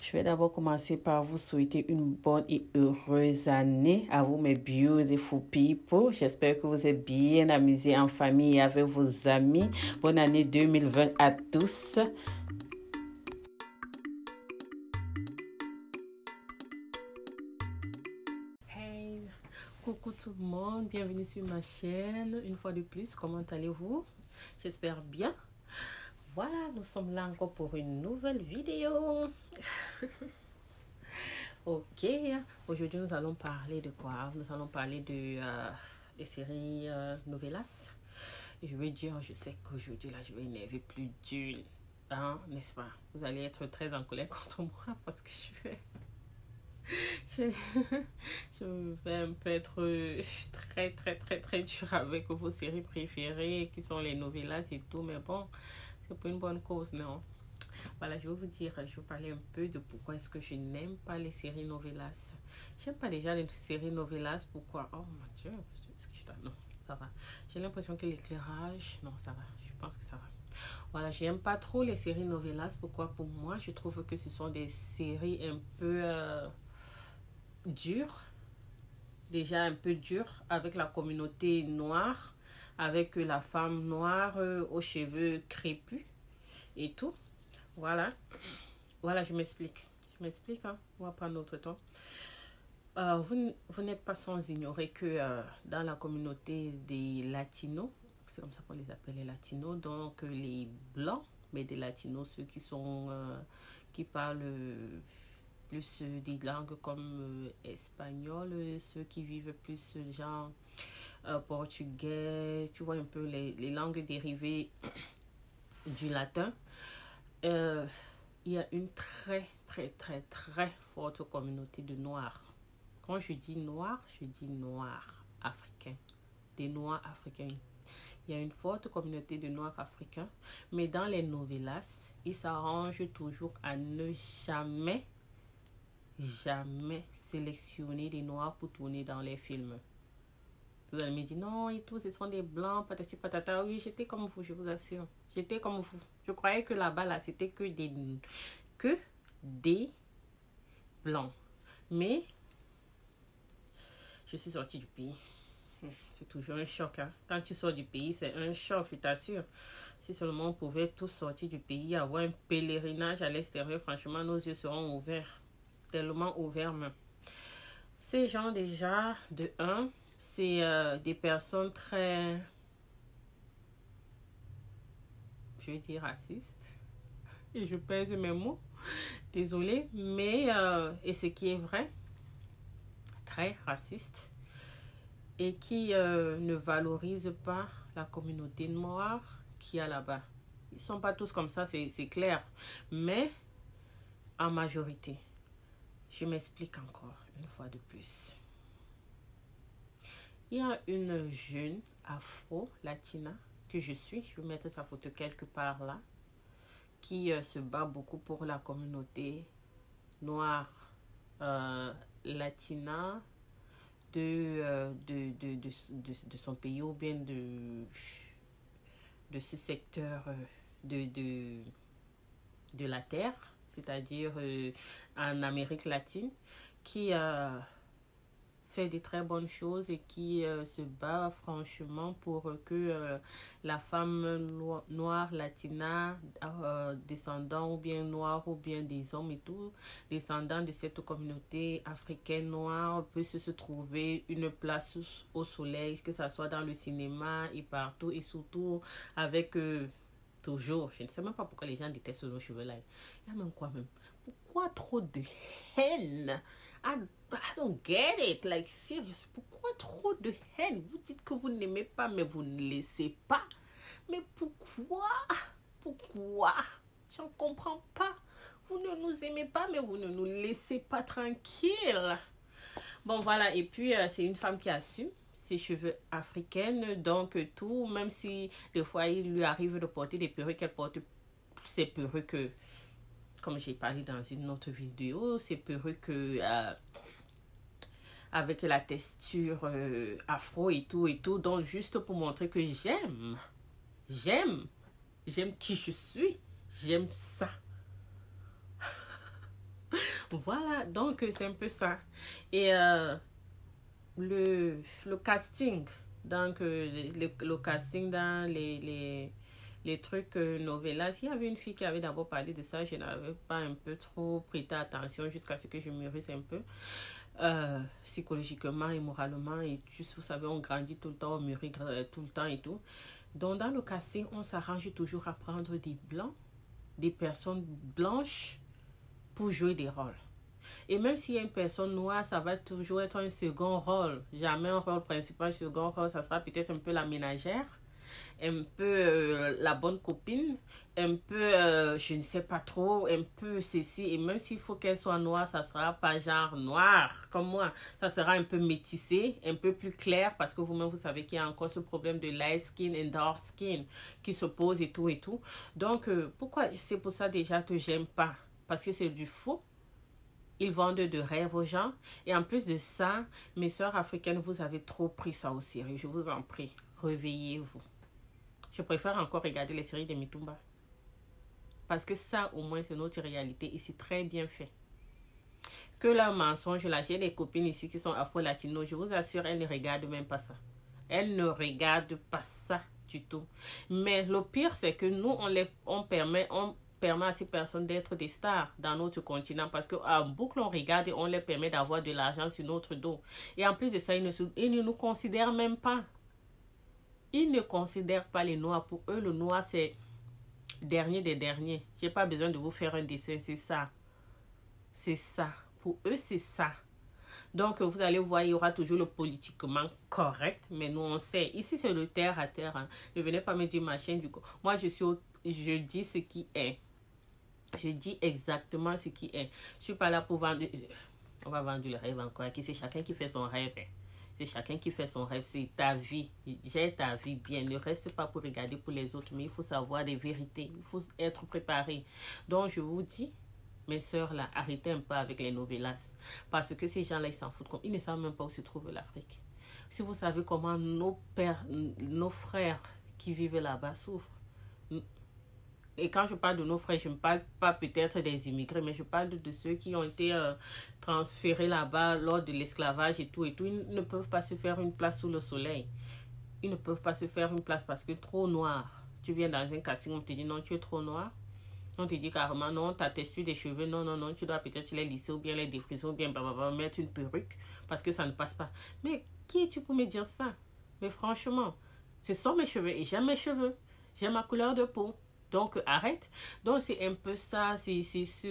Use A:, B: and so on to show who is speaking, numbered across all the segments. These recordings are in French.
A: Je vais d'abord commencer par vous souhaiter une bonne et heureuse année à vous, mes beautiful people. J'espère que vous êtes bien amusés en famille et avec vos amis. Bonne année 2020 à tous. Hey, coucou tout le monde, bienvenue sur ma chaîne. Une fois de plus, comment allez-vous? J'espère bien. Voilà, nous sommes là encore pour une nouvelle vidéo. Ok, aujourd'hui nous allons parler de quoi? Nous allons parler des séries novelas. Et je vais dire, je sais qu'aujourd'hui là je vais énerver plus d'une, hein, n'est-ce pas? Vous allez être très en colère contre moi parce que je, je vais un peu être très dur avec vos séries préférées qui sont les novelas et tout, mais bon, c'est pour une bonne cause, non? Voilà, je vais vous parler un peu de pourquoi est-ce que je n'aime pas les séries novelas. J'aime pas déjà les séries novelas, pourquoi? Oh mon Dieu, est-ce que je dois... Non, ça va. J'ai l'impression que l'éclairage... Non, ça va, je pense que ça va. Voilà, j'aime pas trop les séries novelas, pourquoi? Pour moi, je trouve que ce sont des séries un peu dures, déjà un peu dures avec la communauté noire, avec la femme noire aux cheveux crépus et tout. Voilà, je m'explique. Hein? On va prendre notre temps. Vous n'êtes pas sans ignorer que dans la communauté des latinos, c'est comme ça qu'on les appelle les latinos, donc les blancs, mais des latinos, ceux qui parlent plus des langues comme espagnol, ceux qui vivent plus genre portugais, tu vois un peu les langues dérivées du latin. Il y a une très forte communauté de noirs. Quand je dis noirs africains. Des noirs africains. Il y a une forte communauté de noirs africains. Mais dans les novelas, ils s'arrangent toujours à ne jamais sélectionner des noirs pour tourner dans les films. Vous allez me dire, non, et tout, ce sont des blancs, patati patata. Oui, j'étais comme vous, je vous assure. J'étais comme vous. Je croyais que là-bas, là, c'était que des blancs. Mais, je suis sortie du pays. C'est toujours un choc. Hein. Quand tu sors du pays, c'est un choc, je t'assure. Si seulement on pouvait tous sortir du pays, avoir un pèlerinage à l'extérieur, franchement, nos yeux seront ouverts. Tellement ouverts même. Ces gens déjà, de un, c'est des personnes très, je vais dire racistes. Et je pèse mes mots. Désolée, mais, et ce qui est vrai, très raciste. Et qui ne valorise pas la communauté noire qu'il y a là-bas. Ils ne sont pas tous comme ça, c'est clair. Mais, en majorité, je m'explique encore une fois de plus. Il y a une jeune afro-latina que je suis, je vais mettre sa photo quelque part là, qui se bat beaucoup pour la communauté noire latina de son pays ou bien de ce secteur de la terre, c'est-à-dire en Amérique latine, qui fait des très bonnes choses et qui se bat franchement pour que la femme noire latina, descendant ou bien noire ou bien des hommes et tout, descendant de cette communauté africaine noire, puisse se trouver une place au soleil, que ce soit dans le cinéma et partout, et surtout avec toujours, je ne sais même pas pourquoi les gens détestent nos cheveux là. Il y a même quoi même? Pourquoi trop de haine? I don't get it. Like, serious. Pourquoi trop de haine? Vous dites que vous n'aimez pas, mais vous ne laissez pas. Mais pourquoi? Je ne comprends pas. Vous ne nous aimez pas, mais vous ne nous laissez pas tranquilles. Bon, voilà. Et puis, c'est une femme qui assume ses cheveux africaines. Donc, tout, même si des fois, il lui arrive de porter des perruques, elle porte ces perruques... Comme j'ai parlé dans une autre vidéo, ces perruques avec la texture afro et tout. Donc, juste pour montrer que j'aime qui je suis. J'aime ça. Voilà, donc c'est un peu ça. Et le casting, donc le casting dans les trucs novellas, il y avait une fille qui avait d'abord parlé de ça, je n'avais pas un peu trop prêté attention jusqu'à ce que je mûrisse un peu. Psychologiquement et moralement, et juste, vous savez, on grandit tout le temps, on mûrit tout le temps et tout. Donc dans le casting, on s'arrange toujours à prendre des blancs, des personnes blanches pour jouer des rôles. Et même s'il y a une personne noire, ça va toujours être un second rôle. Jamais un rôle principal, second rôle, ça sera peut-être un peu la ménagère, un peu la bonne copine, un peu, je ne sais pas trop, un peu ceci. Et même s'il faut qu'elle soit noire, ça sera pas genre noir comme moi. Ça sera un peu métissé, un peu plus clair, parce que vous-même, vous savez qu'il y a encore ce problème de light skin et dark skin qui se pose et tout et tout. Donc, pourquoi c'est pour ça déjà que j'aime pas? Parce que c'est du faux. Ils vendent de rêves aux gens. Et en plus de ça, mes sœurs africaines, vous avez trop pris ça au sérieux. Je vous en prie, réveillez-vous. Je préfère encore regarder les séries de Mitumba. Parce que ça, au moins, c'est notre réalité et c'est très bien fait. Que leur mensonge, là, j'ai des copines ici qui sont afro-latinos. Je vous assure, elles ne regardent même pas ça. Elles ne regardent pas ça du tout. Mais le pire, c'est que nous, on permet à ces personnes d'être des stars dans notre continent parce qu'en boucle, on regarde et on leur permet d'avoir de l'argent sur notre dos. Et en plus de ça, ils ne nous considèrent même pas. Ils ne considèrent pas les noirs. Pour eux, le noir, c'est dernier des derniers. Je n'ai pas besoin de vous faire un dessin, c'est ça. C'est ça. Pour eux, c'est ça. Donc, vous allez voir, il y aura toujours le politiquement correct, mais nous, on sait. Ici, c'est le terre à terre. Hein. Ne venez pas me dire machin du coup. Moi, je dis ce qui est. Je dis exactement ce qui est. Je suis pas là pour vendre. On va vendre le rêve encore. C'est chacun qui fait son rêve. C'est chacun qui fait son rêve. C'est ta vie. J'ai ta vie bien. Ne reste pas pour regarder pour les autres, mais il faut savoir des vérités. Il faut être préparé. Donc, je vous dis, mes sœurs là, arrêtez un peu avec les novellas. Parce que ces gens-là, ils s'en foutent. Ils ne savent même pas où se trouve l'Afrique. Si vous savez comment nos frères qui vivent là-bas souffrent. Et quand je parle de nos frères, je ne parle pas peut-être des immigrés, mais je parle de ceux qui ont été transférés là-bas lors de l'esclavage et tout et tout. Ils ne peuvent pas se faire une place sous le soleil. Ils ne peuvent pas se faire une place parce que trop noir. Tu viens dans un casting, on te dit non, tu es trop noir. On te dit carrément non, ta texture des cheveux, non, tu dois peut-être les lisser ou bien les défriser ou bien mettre une perruque parce que ça ne passe pas. Mais qui es-tu pour me dire ça? Mais franchement, ce sont mes cheveux et j'aime mes cheveux. J'aime ma couleur de peau. Donc, arrête. Donc, c'est un peu ça. C'est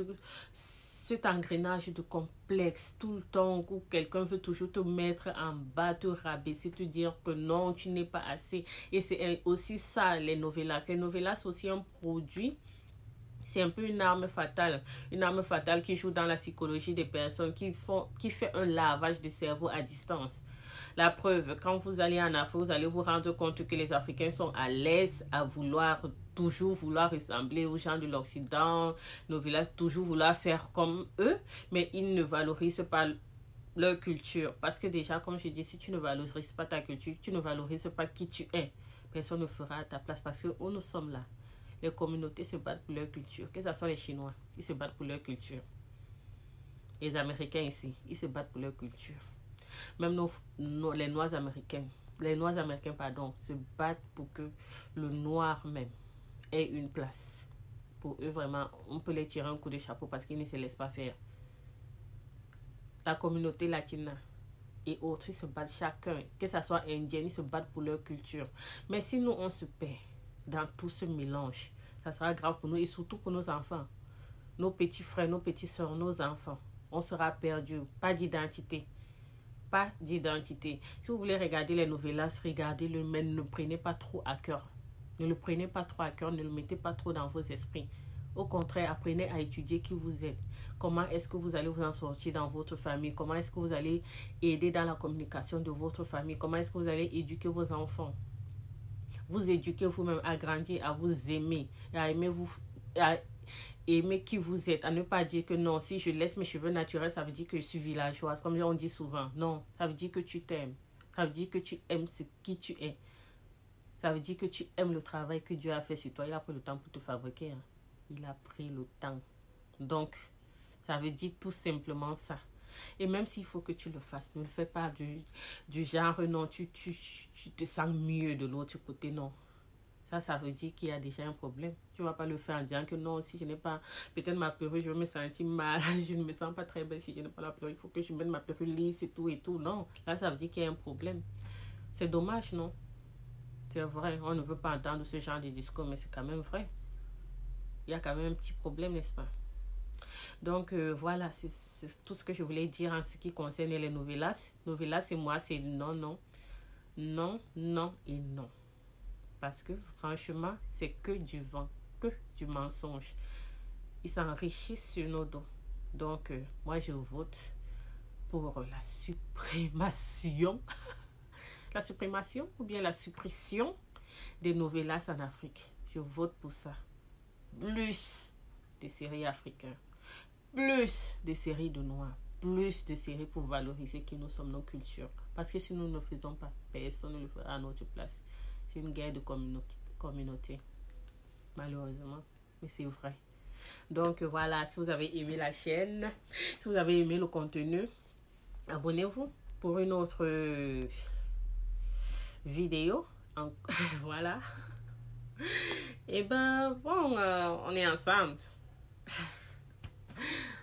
A: cet engrenage de complexe tout le temps où quelqu'un veut toujours te mettre en bas, te rabaisser, te dire que non, tu n'es pas assez. Et c'est aussi ça, les novellas. Les novellas, c'est aussi un produit. C'est un peu une arme fatale. Une arme fatale qui joue dans la psychologie des personnes, qui fait un lavage de cerveau à distance. La preuve, quand vous allez en Afrique, vous allez vous rendre compte que les Africains sont à l'aise à toujours vouloir ressembler aux gens de l'Occident, nos villages, toujours vouloir faire comme eux, mais ils ne valorisent pas leur culture. Parce que déjà, comme je dis, si tu ne valorises pas ta culture, tu ne valorises pas qui tu es, personne ne fera à ta place parce que où nous sommes là. Les communautés se battent pour leur culture. Que ce soit les Chinois, ils se battent pour leur culture. Les Américains ici, ils se battent pour leur culture. Même les Noirs américains, se battent pour que le noir même ait une place. Pour eux, vraiment, on peut les tirer un coup de chapeau parce qu'ils ne se laissent pas faire. La communauté latine et autres, ils se battent chacun. Que ce soit indien, ils se battent pour leur culture. Mais si nous, on se perd dans tout ce mélange, ça sera grave pour nous et surtout pour nos enfants. Nos petits frères, nos petites soeurs, nos enfants. On sera perdus. Pas d'identité. Pas d'identité. Si vous voulez regarder les novellas, regardez-le, mais ne le prenez pas trop à cœur. Ne le prenez pas trop à cœur, ne le mettez pas trop dans vos esprits. Au contraire, apprenez à étudier qui vous êtes. Comment est-ce que vous allez vous en sortir dans votre famille? Comment est-ce que vous allez aider dans la communication de votre famille? Comment est-ce que vous allez éduquer vos enfants? Vous éduquer vous-même à grandir, à vous aimer, à aimer aimer qui vous êtes, à ne pas dire que non, si je laisse mes cheveux naturels, ça veut dire que je suis villageoise, comme on dit souvent. Non, ça veut dire que tu t'aimes. Ça veut dire que tu aimes qui tu es. Ça veut dire que tu aimes le travail que Dieu a fait sur toi. Il a pris le temps pour te fabriquer. Hein. Il a pris le temps. Donc, Ça veut dire tout simplement ça. Et même s'il faut que tu le fasses, ne le fais pas du genre, non, tu te sens mieux de l'autre côté, non. Ça veut dire qu'il y a déjà un problème. Tu ne vas pas le faire en disant que non, si je n'ai pas peut-être ma perruque, je vais me sentir mal, je ne me sens pas très belle si je n'ai pas la perruque, il faut que je mette ma perruque lisse et tout. Non, là, ça veut dire qu'il y a un problème. C'est dommage, non? C'est vrai, on ne veut pas entendre ce genre de discours, mais c'est quand même vrai. Il y a quand même un petit problème, n'est-ce pas? Donc, voilà, c'est tout ce que je voulais dire en ce qui concerne les novellas. Novellas, et moi, c'est non, non, non, non et non. Parce que franchement, c'est que du vent, que du mensonge. Ils s'enrichissent sur nos dos. Donc, moi, je vote pour la suprémation. La suprémation ou bien la suppression des novellas en Afrique. Je vote pour ça. Plus de séries africaines. Plus de séries de noirs. Plus de séries pour valoriser qui nous sommes, nos cultures. Parce que si nous ne le faisons pas, personne ne le fera à notre place. C'est une guerre de communauté. Malheureusement. Mais c'est vrai. Donc voilà, si vous avez aimé la chaîne, si vous avez aimé le contenu, abonnez-vous pour une autre vidéo. Voilà. Et ben bon, on est ensemble.